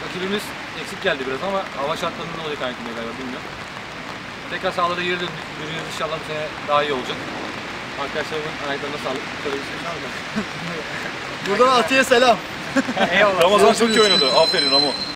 Rakibimiz eksik geldi biraz ama hava şartlarından dolayı kaynaklanıyor galiba, bilmiyorum. Tekrar sahalara geri dönüyoruz. İnşallah bu sene daha iyi olacak. Arkadaşlarımın ayaklarına sağlık. Buradan Atiye selam. Eyvallah. Ramazan çok iyi oynadı. Aferin Ramo.